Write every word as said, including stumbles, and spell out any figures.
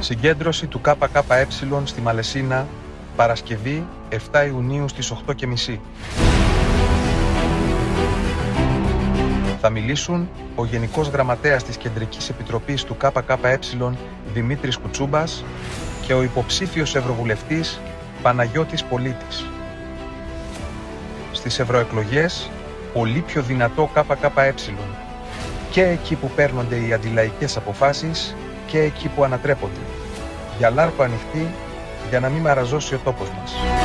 Συγκέντρωση του ΚΚΕ στη Μαλαισίνα, Παρασκευή εφτά Ιουνίου στις οκτώ και μισή. Θα μιλήσουν ο Γενικός Γραμματέας της Κεντρικής Επιτροπής του ΚΚΕ Δημήτρης Κουτσούμπας και ο υποψήφιος Ευρωβουλευτής Παναγιώτης Πολίτης. Στις ευρωεκλογές, πολύ πιο δυνατό ΚΚΕ, και εκεί που παίρνονται οι αντιλαϊκές αποφάσεις και εκεί που ανατρέπονται. Για λάρπα ανοιχτή, για να μην μαραζώσει ο τόπος μας.